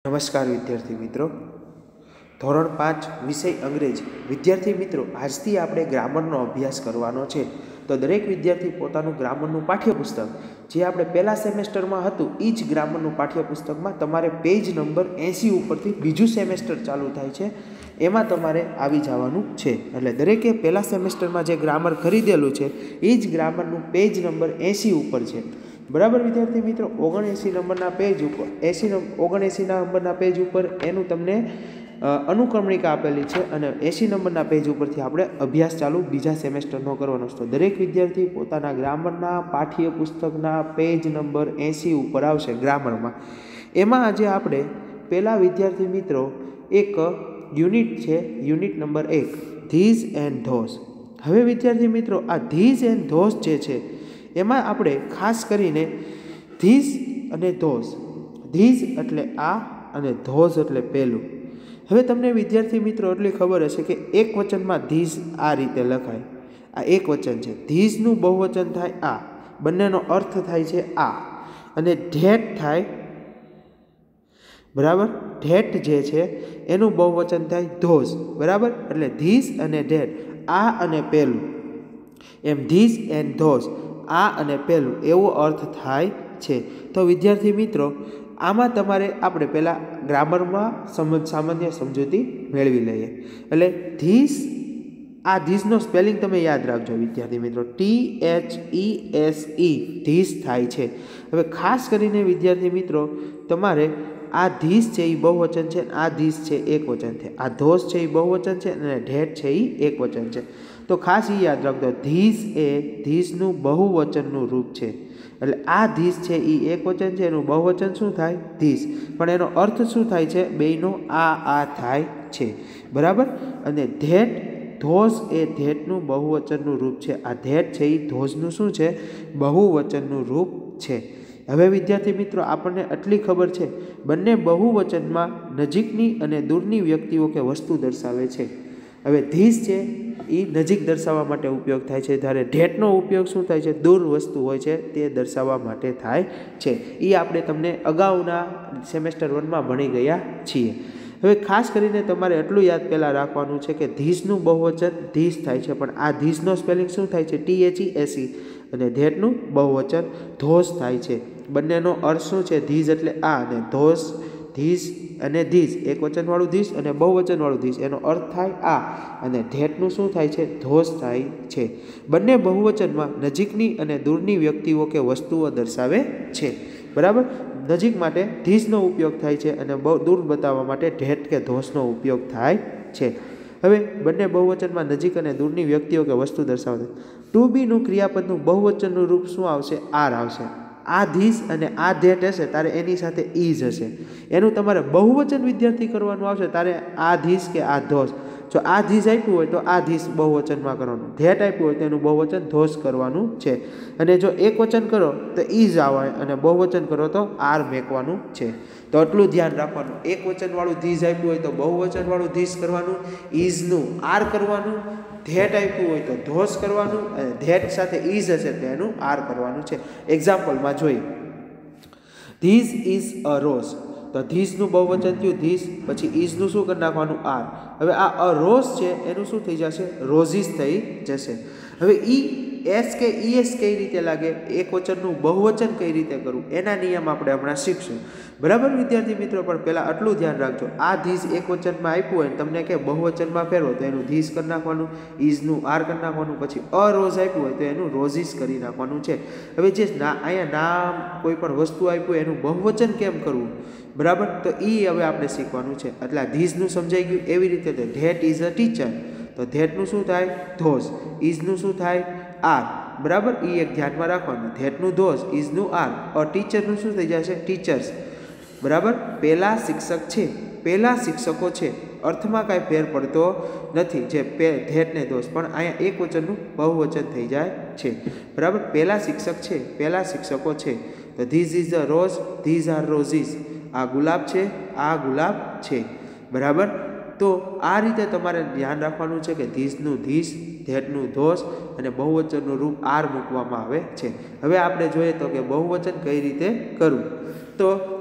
નમસ્કાર વિદ્યાર્થી મિત્રો, ધોરણ 5 વિષય અંગ્રેજી વિદ્યાર્થી મિત્રો, આજથી આપણે ગ્રામરનો અભ્યાસ કરવાનો છે. તો દરેક વિદ્યાર્થી પોતાનું ગ્રામરનું પાઠ્યપુસ્તક જે આપણે પહેલા સેમેસ્ટરમાં હતું એ જ ગ્રામરનું પાઠ્યપુસ્તકમાં તમારે પેજ નંબર 80 ઉપરથી બીજું સેમેસ્ટર ચાલુ થાય છે એમાં તમારે આવી જવાનું છે. એટલે દરેકે પહેલા સેમેસ્ટરમાં જે ગ્રામર ખરીદેલું છે એ જ ગ્રામરનું પેજ નંબર 80 ઉપર છે. બરાબર વિદ્યાર્થી મિત્રો, 79 નંબરના પેજ ઉપર 79 નંબરના પેજ ઉપર એનું તમને અનુક્રમણિકા આપેલી છે અને 80 નંબરના પેજ ઉપરથી આપણે અભ્યાસ ચાલુ બીજા સેમેસ્ટરનો કરવાનો છે. તો દરેક વિદ્યાર્થી પોતાના ગ્રામરના પાઠ્યપુસ્તકના પેજ નંબર 80 ઉપર આવશે ગ્રામરમાં. એમાં આજે આપણે પહેલા વિદ્યાર્થી મિત્રો એક યુનિટ છે, unit number 1 these and those. હવે વિદ્યાર્થી મિત્રો, આ ધીઝ એન્ડ ધોઝ જે છે એમાં આપણે ખાસ કરીને ધીઝ અને ધોઝ, ધીઝ એટલે આ અને ધોઝ એટલે પહેલું. હવે તમને વિદ્યાર્થી મિત્રો એટલી ખબર હશે કે એક વચનમાં ધીઝ આ રીતે લખાય. આ એક વચન છે, ધીઝનું બહુવચન થાય આ, બંનેનો અર્થ થાય છે આ, અને ધેટ થાય, બરાબર, ધેટ જે છે એનું બહુવચન થાય ધોઝ, બરાબર. એટલે ધીઝ અને ધેટ, આ અને પહેલું, એમ ધીઝ એન્ડ ધોઝ, આ અને પહેલું એવો અર્થ થાય છે. તો વિદ્યાર્થી મિત્રો, આમાં તમારે આપણે પહેલાં ગ્રામરમાં સામાન્ય સમજૂતી મેળવી લઈએ. એટલે ધીઝ, આ ધીઝનો સ્પેલિંગ તમે યાદ રાખજો વિદ્યાર્થી મિત્રો, THESE, ધીઝ થાય છે. હવે ખાસ કરીને વિદ્યાર્થી મિત્રો તમારે આ ધીઝ છે એ બહુવચન છે, આ ધીઝ છે એક વચન છે, આ ધોઝ છે એ બહુવચન છે અને ધેટ છે એ એક વચન છે. તો ખાસ એ યાદ રાખજો, ધીઝ એ ધીઝનું બહુવચનનું રૂપ છે. એટલે આ ધીઝ છે એ એક વચન છે, એનું બહુવચન શું થાય? ધીઝ. પણ એનો અર્થ શું થાય છે? બેયનો આ થાય છે, બરાબર. અને ધેટ, ધોઝ એ ધેટનું બહુવચનનું રૂપ છે. આ ધેટ છે એ ધોઝનું શું છે? બહુવચનનું રૂપ છે. હવે વિદ્યાર્થી મિત્રો, આપણને આટલી ખબર છે, બંને બહુવચનમાં નજીકની અને દૂરની વ્યક્તિઓ કે વસ્તુ દર્શાવે છે. હવે ધીઝ છે એ નજીક દર્શાવવા માટે ઉપયોગ થાય છે, જ્યારે ધેટનો ઉપયોગ શું થાય છે? દૂર વસ્તુ હોય છે તે દર્શાવવા માટે થાય છે. એ આપણે તમને અગાઉના સેમેસ્ટર 1માં ભણી ગયા છીએ. હવે ખાસ કરીને તમારે એટલું યાદ પહેલાં રાખવાનું છે કે ધીઝનું બહુવચન ધીઝ થાય છે, પણ આ ધીઝનો સ્પેલિંગ શું થાય છે? THESE. અને ધેટનું બહુવચન ધોઝ થાય છે. બંનેનો અર્થ શું છે? ધીઝ એટલે આ અને ધોઝ, ધીઝ અને ધીઝ, એક વચનવાળું ધીઝ અને બહુવચનવાળું ધીઝ, એનો અર્થ થાય આ, અને ધેટનું શું થાય છે? ધોઝ થાય છે. બંને બહુવચનમાં નજીકની અને દૂરની વ્યક્તિઓ કે વસ્તુઓ દર્શાવે છે, બરાબર. નજીક માટે ધીઝનો ઉપયોગ થાય છે અને દૂર બતાવવા માટે ધેટ કે ધોઝનો ઉપયોગ થાય છે. હવે બંને બહુવચનમાં નજીક અને દૂરની વ્યક્તિઓ કે વસ્તુ દર્શાવે. ટુ બીનું ક્રિયાપદનું બહુવચનનું રૂપ શું આવશે? આર આવશે. આ ધીઝ અને આ ધેટ હશે તારે એની સાથે ઇઝ હશે. એનું તમારે બહુવચન વિદ્યાર્થી કરવાનું આવશે તારે આ ધીઝ કે આ ધોઝ. જો આ ધીઝ આપ્યું હોય તો આ ધીઝ બહુવચનમાં કરવાનું, ધેટ આપ્યું હોય તો એનું બહુવચન ધોઝ કરવાનું છે. અને જો એક વચન કરો તો ઇઝ આવે અને બહુવચન કરો તો આર મેકવાનું છે. તો એટલું ધ્યાન રાખવાનું, એક વચનવાળું ધીઝ આપ્યું હોય તો બહુવચનવાળું ધીઝ કરવાનું, ઇઝનું આર કરવાનું, ધેટ આપ્યું હોય તો ધોઝ કરવાનું, અને ધેટ સાથે ઇઝ હશે તો એનું આર કરવાનું છે. એક્ઝામ્પલમાં જોઈએ, ધીઝ ઇઝ અ રોઝ. તો ધીઝનું બહુવચન થયું ધીઝ, પછી ઇઝનું શું કરી નાખવાનું? આર. હવે આ અ રોઝ છે એનું શું થઈ જશે? રોઝીસ થઈ જશે. હવે એસ કે ઈએસ કઈ રીતે લાગે, એક વચનનું બહુવચન કઈ રીતે કરવું, એના નિયમ આપણે હમણાં શીખશું, બરાબર વિદ્યાર્થી મિત્રો. પણ પહેલાં આટલું ધ્યાન રાખજો, આ ધીઝ એક વચનમાં આપ્યું હોય તમને કે બહુવચનમાં ફેરવો તો એનું ધીઝ કરી નાખવાનું, ઇઝનું આર કરી નાખવાનું, પછી અ રોઝ આપ્યું હોય તો એનું રોઝીસ કરી નાખવાનું છે. હવે જે અહીંયા નામ કોઈ પણ વસ્તુ આપ્યું હોય એનું બહુવચન કેમ કરવું, બરાબર, તો એ હવે આપણે શીખવાનું છે. એટલે આ ધીઝનું સમજાઈ ગયું. એવી રીતે ધેટ ઇઝ અ ટીચર, તો ધેટનું શું થાય? ધોઝ. ઇઝનું શું થાય? આર, બરાબર. એ એક ધ્યાનમાં રાખવાનું, ધેટનું ધોઝ, ઇઝનું આર. ટીચરનું શું થઈ જશે? ટીચર્સ, બરાબર. પહેલા શિક્ષક છે, પહેલા શિક્ષકો છે, અર્થમાં કાંઈ ફેર પડતો નથી, જે ધેટને ધોઝ, પણ અહીંયા એક વચનનું બહુવચન થઈ જાય છે, બરાબર. પહેલા શિક્ષક છે, પહેલા શિક્ષકો છે. તો this is a rose, these are roses. આ ગુલાબ છે, આ ગુલાબ છે, બરાબર. તો આ રીતે તમારે ધ્યાન રાખવાનું છે કે ધીઝનું ધીઝ, ધેટનું ધોઝ અને બહુવચનનું રૂપ આર મૂકવામાં આવે છે. હવે આપણે જોઈએ તો કે બહુવચન કઈ રીતે કરવું. તો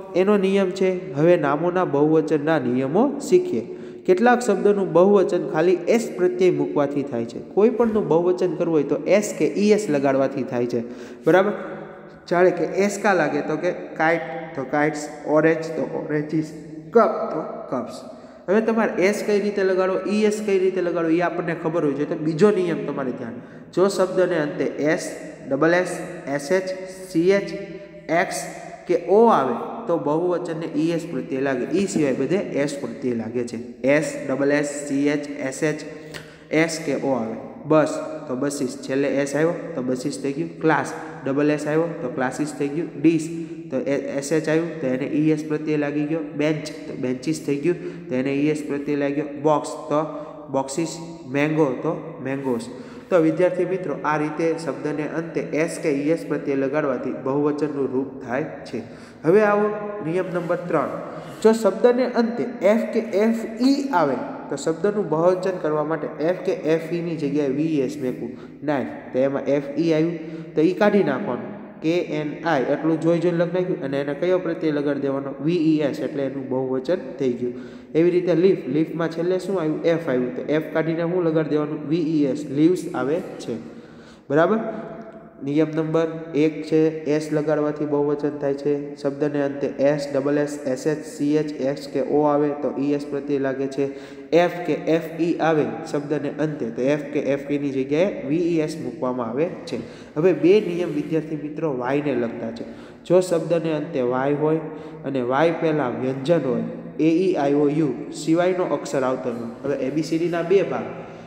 એનો નિયમ છે હવે નામોના બહુવચનના નિયમો શીખીએ। કેટલાક શબ્દનું બહુવચન ખાલી એસ પ્રત્યય મૂકવાથી થાય છે। કોઈ પણનું બહુવચન કરવું હોય તો એસ કે ઈએસ લગાડવાથી થાય છે, બરાબર। જાણે કે એસ કા લાગે તો કે કાઇટ તો કાઇટ્સ, ઓરેન્જ તો ઓરેન્જીસ, કપ તો કપ્સ। હવે તમારે એસ કઈ રીતે લગાડો, ઈએસ કઈ રીતે લગાડો એ આપણને ખબર હોય છે તો બીજો નિયમ તમારે ધ્યાન, જો શબ્દને અંતે S, double S, SH, CH, X કે ઓ આવે તો બહુવચનને ઈએસ પ્રત્યે લાગે, ઈ સિવાય બધે એસ પ્રત્યે લાગે છે। S, double S, CH, SH, S કે ઓ આવે। બસ તો બસીસ, છેલ્લે એસ આવ્યો તો બસીસ થઈ ગયું। ક્લાસ, ડબલ એસ આવ્યો તો ક્લાસીસ થઈ ગયું। ડીશ તો એસએચ આવ્યું તો એને ઈએસ પ્રત્યે લાગી ગયો। બેન્ચ તો બેન્ચીસ થઈ ગયું તો એને ઈએસ પ્રત્યે લાગ્યો। બોક્સ તો બોક્સીસ, મેંગો તો મેંગોસ। તો વિદ્યાર્થી મિત્રો આ રીતે શબ્દને અંતે એસ કે ઈએસ પ્રત્યે લગાડવાથી બહુવચનનું રૂપ થાય છે। હવે આવો નિયમ નંબર 3, જો શબ્દને અંતે એફ કે એફ ઈ આવે તો શબ્દનું બહુવચન કરવા માટે એફ કે એફ ઈની જગ્યાએ વીએસ મેકવું। નાઇફ તો એમાં એફ ઈ આવ્યું તો ઈ કાઢી નાખવાનું, કે એન આઈ એટલું જોઈ જોઈને લખી નાખ્યું અને એને કયો પ્રત્યય લગાડી દેવાનો, વીઈએસ, એટલે એનું બહુવચન થઈ ગયું। એવી રીતે લીફ, લીફમાં છેલ્લે શું આવ્યું, એફ આવ્યું તો એફ કાઢીને શું લગાડી દેવાનું, વીઈએસ, લીવ્સ આવે છે, બરાબર। નિયમ નંબર 1 છે એસ લગાડવાથી બહુવચન થાય છે। શબ્દને અંતે S, double S, SH, CH, X કે ઓ આવે તો ઈએસ પ્રત્યય લાગે છે। એફ કે એફ ઈ આવે શબ્દને અંતે તો એફ કે એફ ઈની જગ્યાએ વીઈએસ મૂકવામાં આવે છે। હવે બે નિયમ વિદ્યાર્થી મિત્રો વાયને લગતા છે। જો શબ્દને અંતે વાય હોય અને વાય પહેલાં વ્યંજન હોય, એઈ આઈઓ યુ સિવાયનો અક્ષર આવતો હોય, હવે એબીસીડીના બે ભાગ,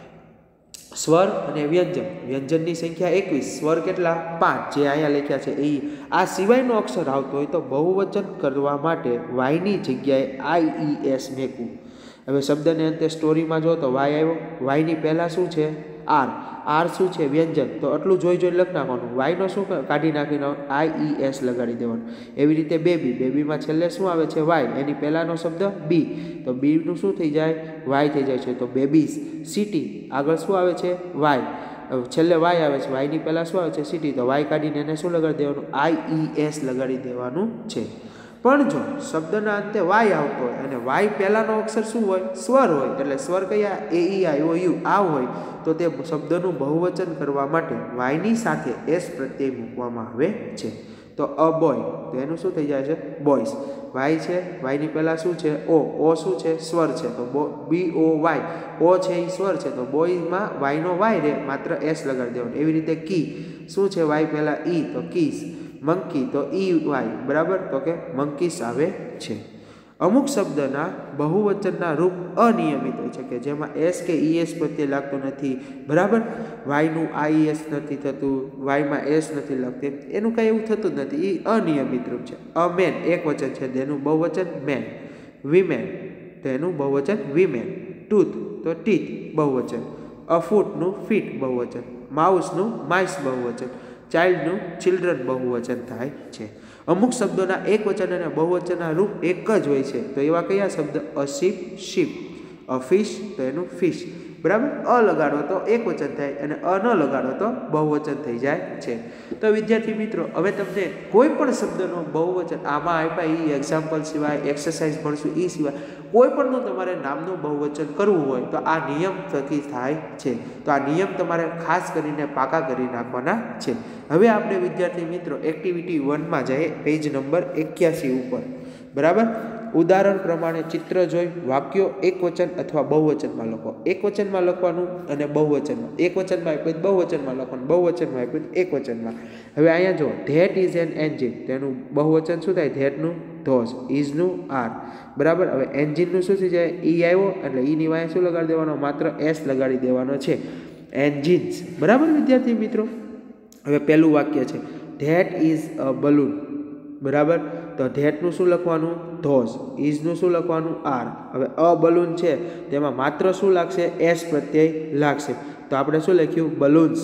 સ્વર અને વ્યંજન, વ્યંજનની સંખ્યા 21, સ્વર કેટલા 5 જે અહીંયા લખ્યા છે એ, આ સિવાયનો અક્ષર આવતો હોય તો બહુવચન કરવા માટે વાયની જગ્યાએ આઈઈએસ મેકવું। હવે શબ્દને અંતે સ્ટોરીમાં જો તો વાય આવ્યો, વાયની પહેલાં શું છે, આર, આર શું છે, વ્યંજન, તો આટલું જોઈ જોઈ લખી નાખવાનું, વાયનો શું કાઢી નાખીને આઈઈએસ લગાડી દેવાનું। એવી રીતે બેબી, બેબીમાં છેલ્લે શું આવે છે, વાય, એની પહેલાંનો શબ્દ બી, તો બીનું શું થઈ જાય, વાય થઈ જાય છે, તો બેબીઝ। સિટી, આગળ શું આવે છે, વાય, છેલ્લે વાય આવે છે, વાયની પહેલાં શું આવે છે, સિટી, તો વાય કાઢીને એને શું લગાડી દેવાનું, આઈઈએસ લગાડી દેવાનું છે। પણ જો શબ્દના અંતે વાય આવતો હોય અને વાય પહેલાંનો અક્ષર શું હોય, સ્વર હોય, એટલે સ્વર કયા, એઈ આઈઓ યુ આ હોય તો તે શબ્દનું બહુવચન કરવા માટે વાયની સાથે એસ પ્રત્યય મૂકવામાં આવે છે। તો અ બોય, તો એનું શું થઈ જાય છે, બોયસ। વાય છે, વાયની પહેલાં શું છે, ઓ, ઓ શું છે, સ્વર છે, તો બી ઓ વાય, ઓ છે એ સ્વર છે તો બોયમાં વાયનો વાય રે, માત્ર એસ લગાડી દેવાનું। એવી રીતે કી શું છે, વાય પહેલાં ઈ તો કીસ, મંકી તો ઈ વાય, બરાબર, તો કે મંકીસ આવે છે। અમુક શબ્દના બહુવચનના રૂપ અનિયમિત હોય છે કે જેમાં એસ કે ઈએસ પ્રત્યે લાગતું નથી, બરાબર, વાયનું આઈએસ નથી થતું, વાયમાં એસ નથી લાગતી, એનું કાંઈ એવું થતું જ નથી, એ અનિયમિત રૂપ છે। અ મેન એક વચન છે તેનું બહુવચન મેન, વીમેન તો એનું બહુવચન વીમેન, ટૂથ તો ટીથ બહુવચન, અ ફૂટનું ફીટ બહુવચન, માઉસનું માઇસ બહુવચન, ચાઇલ્ડનું ચિલ્ડ્રન બહુવચન થાય છે। અમુક શબ્દોના એક વચન અને બહુવચનના રૂપ એક જ હોય છે તો એવા કયા શબ્દ, a sheep, sheep, a fish તો એનું ફિશ, બરાબર। અ લગાડો તો એક વચન થાય અને અ ન લગાડો તો બહુવચન થઈ જાય છે। તો વિદ્યાર્થી મિત્રો હવે તમને કોઈ પણ શબ્દનો બહુવચન આમાં આપ્યા એ એક્ઝામ્પલ સિવાય, એક્સરસાઇઝ ભણશું એ સિવાય કોઈ પણનું તમારે નામનું બહુવચન કરવું હોય તો આ નિયમ થકી થાય છે। તો આ નિયમ તમારે ખાસ કરીને પાકા કરી નાખવાના છે। હવે આપણે વિદ્યાર્થી મિત્રો એક્ટિવિટી 1માં જઈએ, પેજ નંબર 81 ઉપર, બરાબર। ઉદાહરણ પ્રમાણે ચિત્ર જોઈ વાક્યો એક વચન અથવા બહુવચનમાં લખો। એક વચનમાં લખવાનું અને બહુવચનમાં, એક વચનમાં આપ્યું બહુવચનમાં લખવાનું, બહુવચનમાં આપ્યું એક વચનમાં। હવે અહીંયા જો ધેટ ઇઝ એન એન્જિન, તેનું બહુવચન શું થાય, ધેટનું ધોઝ, ઇઝનું આર, બરાબર। હવે એન્જિનનું શું થઈ જાય, ઈ આવ્યો એટલે ઈની વાય શું લગાડી દેવાનો, માત્ર એસ લગાડી દેવાનો છે, એન્જિન્સ, બરાબર વિદ્યાર્થી મિત્રો। હવે પહેલું વાક્ય છે ધેટ ઇઝ અ બલૂન, બરાબર, તો ધેટનું શું લખવાનું, ધોઝ, ઇઝનું શું લખવાનું, આર। હવે અ બલૂન છે તેમાં માત્ર શું લાગશે, એસ પ્રત્યય લાગશે, તો આપણે શું લખ્યું, બલૂન્સ,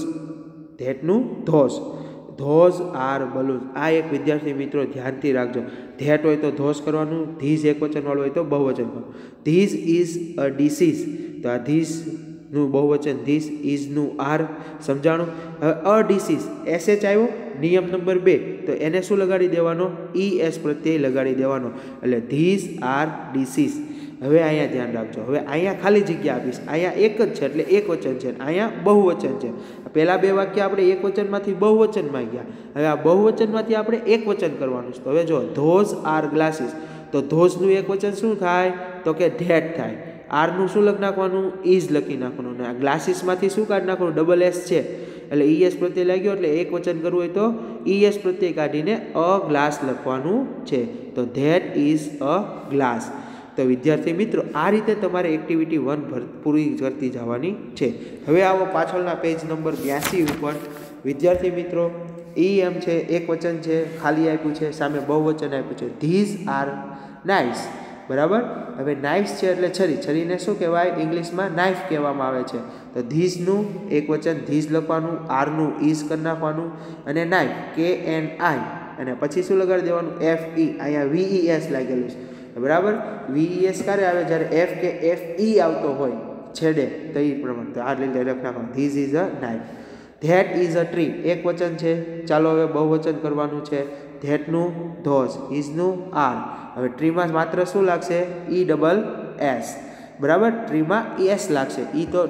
ધેટનું ધોઝ, ધોઝ આર બલૂન્સ। આ એક વિદ્યાર્થી મિત્રો ધ્યાનથી રાખજો, ધેટ હોય તો ધોઝ કરવાનું, ધીઝ એક વચન વાળું હોય તો બહુવચન કરવાનું। ધીઝ ઇઝ અ ડિસીઝ, તો આ ધીઝ નું બહુવચન ધીસ, ઇઝનું આર. સમજાણું? હવે અ ડિસીઝ એસએચ આવ્યો, નિયમ નંબર 2, તો એને શું લગાડી દેવાનો? ES પ્રત્યય લગાડી દેવાનો. એટલે ધીસ આર ડિસીઝ. હવે અહીંયા ધ્યાન રાખજો. હવે અહીંયા ખાલી જગ્યા આપીશ. અહીંયા એક જ છે એટલે એક વચન છે, અહીંયા બહુવચન છે. પહેલા બે વાક્ય આપણે એક વચનમાંથી બહુવચનમાં ગયા. હવે આ બહુવચનમાંથી આપણે એક વચન કરવાનું છે. તો હવે જો ધોઝ આર ગ્લાસીસ, તો ધોઝનું એક વચન શું થાય? તો કે ધેટ થાય. આરનું શું લખી નાખવાનું? ઇઝ લખી નાખવાનું. અને આ ગ્લાસીસમાંથી શું કાઢી નાખવાનું? ડબલ એસ છે એટલે ES પ્રત્યય લાગ્યો એટલે એક વચન કરવું હોય તો ES પ્રત્યય કાઢીને અ ગ્લાસ લખવાનું છે. તો ધેટ ઇઝ અ ગ્લાસ. તો વિદ્યાર્થી મિત્રો, આ રીતે તમારે એક્ટિવિટી 1 પૂરી કરતી જવાની છે. હવે આવો પાછળના પેજ નંબર 82 ઉપર. વિદ્યાર્થી મિત્રો, એમ છે, એક વચન છે, ખાલી આપ્યું છે, સામે બહુવચન આપ્યું છે. These are knives. બરાબર? હવે નાઇફ છે એટલે છરી. છરીને શું કહેવાય? ઇંગ્લિશમાં નાઇફ કહેવામાં આવે છે. તો ધીઝનું એક વચન ધીઝ લખવાનું, આરનું ઇઝ કરી નાખવાનું, અને નાઇફ KNI, અને પછી શું લગાડી દેવાનું? FE. અહીંયા VES લાગેલું છે. બરાબર? VES ક્યારે આવે? જ્યારે FE આવતો હોય છેડે, તો એ પ્રમાણે. તો આ રીતે લખી નાખવાનું, this is a knife. That is a tree, એક વચન છે. ચાલો હવે બહુવચન કરવાનું છે. ધેટનું ધોઝ, ઇઝનું આર. હવે ટ્રીમાં માત્ર શું લાગશે? ESS. બરાબર? ટ્રીમાં ES લાગશે. તો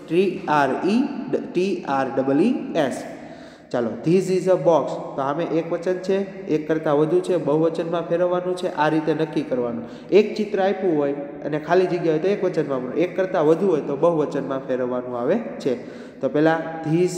TREES. ચાલો, ધીઝ ઇઝ અ બોક્સ, તો આમે એક વચન છે, એક કરતાં વધુ છે, બહુવચનમાં ફેરવવાનું છે. આ રીતે નક્કી કરવાનું. એક ચિત્ર આપ્યું હોય અને ખાલી જગ્યા હોય તો એક વચનમાં, એક કરતાં વધુ હોય તો બહુવચનમાં ફેરવવાનું આવે છે. તો પહેલાં ધીઝ,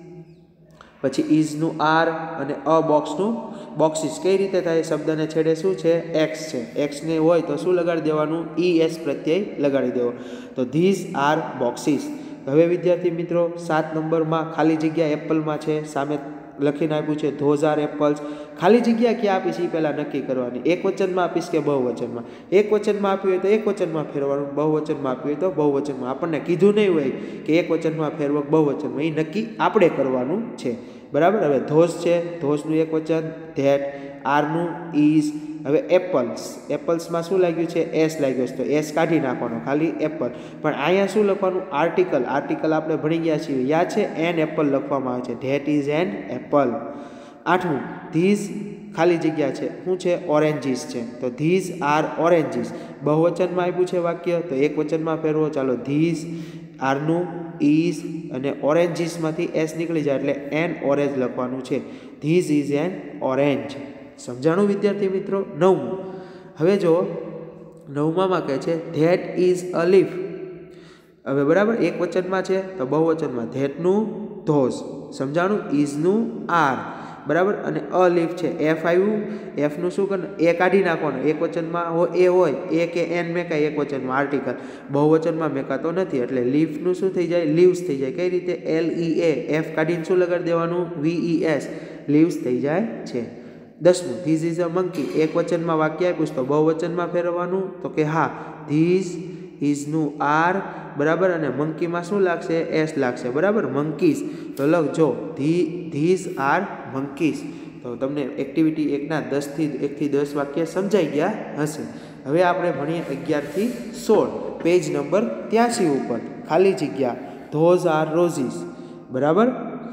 પછી ઇઝનું આર, અને અ બોક્સનું બોક્સીસ. કઈ રીતે થાય? શબ્દને છેડે શું છે? એક્સ છે. એક્સને હોય તો શું લગાડી દેવાનું? ES પ્રત્યય લગાડી દેવો. તો ધીઝ આર બોક્સીસ. હવે વિદ્યાર્થી મિત્રો, 7 નંબરમાં ખાલી જગ્યા એપલમાં છે, સામે લખીને આપ્યું છે ધોઝ આર એપલ્સ. ખાલી જગ્યા ક્યાં આપીશ એ પહેલાં નક્કી કરવાની. એક વચનમાં આપીશ કે બહુવચનમાં? એક વચનમાં આપ્યું હોય તો એક વચનમાં ફેરવાનું, બહુવચનમાં આપ્યું હોય તો બહુવચનમાં. આપણને કીધું નહીં હોય કે એક વચનમાં ફેરવો બહુવચનમાં, એ નક્કી આપણે કરવાનું છે. બરાબર? હવે ધોઝ છે, ધોઝનું એક વચન ધેટ, આરનું ઇઝ. હવે એપલ્સ, એપલ્સમાં શું લાગ્યું છે? એસ લાગ્યો છે, તો એસ કાઢી નાખવાનો, ખાલી એપલ. પણ અહીંયા શું લખવાનું? આર્ટિકલ. આર્ટિકલ આપણે ભણી ગયા છીએ, યાદ છે? એન એપલ લખવામાં આવે છે. That is an apple. 8મું, ધીઝ ખાલી જગ્યા છે, શું છે? ઓરેન્જીસ છે, તો ધીઝ આર ઓરેન્જીસ. બહુવચનમાં આપ્યું છે વાક્ય, તો એક વચનમાં ફેરવો. ચાલો, ધીઝ, આરનું ઇઝ, અને ઓરેન્જીસમાંથી એસ નીકળી જાય એટલે એન ઓરેન્જ લખવાનું છે. This is an orange. સમજાણું વિદ્યાર્થી મિત્રો? 9મું. હવે જો 9માં કહે છે ધેટ ઇઝ અ લીફ. હવે બરાબર, એક વચનમાં છે તો બહુવચનમાં ધેટનું ધોઝ. સમજાણું? ઇઝનું આર. બરાબર? અને અ લીફ છે, એફ આવ્યું, એફનું શું કરવાનું? એ કાઢી નાખવાનું. એક વચનમાં એ હોય, એ કે એન મેકાય એક વચનમાં, આર્ટિકલ. બહુવચનમાં મેકાતો નથી એટલે લીફનું શું થઈ જાય? લીવ્સ થઈ જાય. કઈ રીતે? LEA. એફ કાઢીને શું લગાડી દેવાનું? VES. લીવ્સ થઈ જાય છે. 10મું, ધીઝ ઇઝ અ મંકી. એક વચનમાં વાક્ય આપ્યું તો બહુવચનમાં ફેરવવાનું, તો કે હા, ધીઝ ઇઝનું આર. બરાબર? અને મંકીમાં શું લાગશે? એસ લાગશે. બરાબર? મંકીઝ. તો લખજો ધીઝ આર મંકીઝ. તો તમને એક્ટિવિટી 1થી 10 વાક્ય સમજાઈ ગયા હશે. હવે આપણે ભણીએ 11 થી 16, પેજ નંબર 83 ઉપર. ખાલી જગ્યા ધોઝ આર રોઝીસ. બરાબર?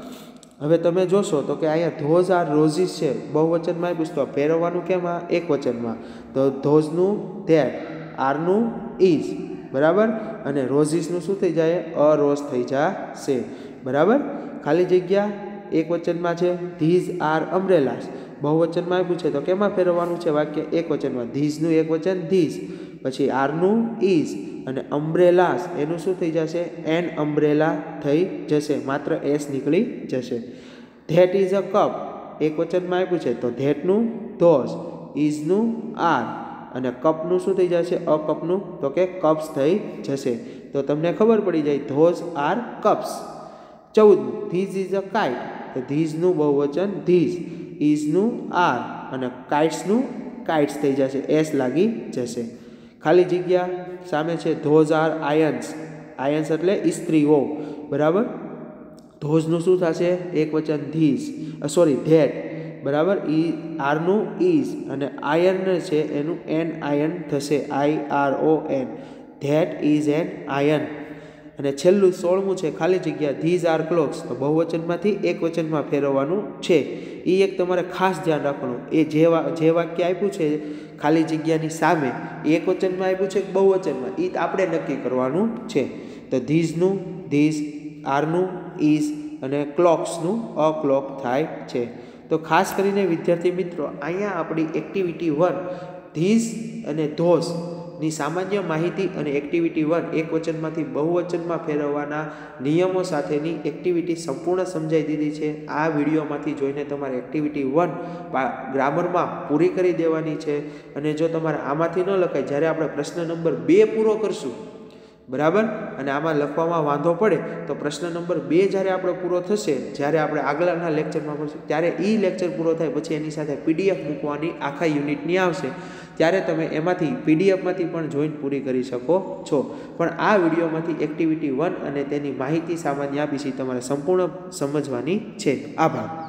હવે તમે જોશો તો કે અહીંયા ધોઝ આર રોઝીસ છે, બહુવચનમાં આપ્યું તો ફેરવવાનું કેમાં? એક વચનમાં. તો ધોઝનું ધેટ, આરનું ઇઝ. બરાબર? અને રોઝીસનું શું થઈ જાય? અ રોઝ થઈ જશે. બરાબર? ખાલી જગ્યા એક વચનમાં છે, ધીઝ આર અમ્બ્રેલાસ. બહુવચનમાં આપ્યું છે તો કેમાં ફેરવવાનું છે વાક્ય? એક વચનમાં. ધીઝનું એક વચન ધીઝ, પછી આરનું ઇઝ, અને અમ્બ્રેલાસ એનું શું થઈ જશે? એન અમ્બ્રેલા થઈ જશે, માત્ર એસ નીકળી જશે. That is a cup. એક વચનમાં આપ્યું છે તો ધેટનું ધોઝ, ઇઝનું આર, અને કપનું શું થઈ જશે? અ કપનું, તો કે કપ્સ થઈ જશે. તો તમને ખબર પડી જાય ધોઝ આર કપ્સ. 14મું, ધીઝ ઇઝ અ કાઇટ. તો ધીઝનું બહુવચન ધીઝ, ઇઝનું આર, અને કાઇટ્સનું કાઇટ્સ થઈ જશે, એસ લાગી જશે. ખાલી જગ્યા સામે છે ધોઝ આર આયન્સ. આયન્સ એટલે ઇસ્ત્રીઓ. બરાબર? ધોઝનું શું થશે? એક વચન ધીઝ, ધેટ. બરાબર? આરનું ઇઝ, અને આયન છે એનું એન આયન થશે, IRON. That is an iron. અને છેલ્લું 16મું છે ખાલી જગ્યા ધીઝ આર ક્લોક્સ, તો બહુવચનમાંથી એકવચનમાં ફેરવવાનું છે. એ એક તમારે ખાસ ધ્યાન રાખવાનું. એ જે વાક્ય આપ્યું છે ખાલી જગ્યાની સામે એ એકવચનમાં આપ્યું છે કે બહુવચનમાં, એ આપણે નક્કી કરવાનું છે. તો ધીઝનું ધીઝ, આરનું ઇઝ અને ક્લોક્સનું અ ક્લોક થાય છે. તો ખાસ કરીને વિદ્યાર્થી મિત્રો અહીંયા આપણી એક્ટિવિટી 1 ધીઝ અને ધોઝ ની સામાન્ય માહિતી અને એક્ટિવિટી 1 એકવચનમાંથી બહુવચનમાં ફેરવવાના નિયમો સાથેની એક્ટિવિટી સંપૂર્ણ સમજાઈ દીધી છે. આ વિડીયોમાંથી જોઈને તમારે એક્ટિવિટી 1 ગ્રામરમાં પૂરી કરી દેવાની છે. અને જો તમારે આમાંથી ન લખાય, જ્યારે આપણે પ્રશ્ન નંબર 2 પૂરો કરશું, બરાબર, અને આમાં લખવામાં વાંધો પડે તો પ્રશ્ન નંબર 2 જ્યારે આપણે પૂરો થશે, જ્યારે આપણે આગળના લેક્ચરમાં મળશું, ત્યારે એ લેક્ચર પૂરો થાય પછી એની સાથે PDF મૂકવાની આખા યુનિટની આવશે. ત્યારે તમે એમાંથી PDFમાંથી પણ જોઈન પૂરી કરી શકો છો. પણ આ વિડીયોમાંથી એક્ટિવિટી 1 અને તેની માહિતી સામાન્ય આપી છે તમારે સંપૂર્ણ સમજવાની છે. આભાર.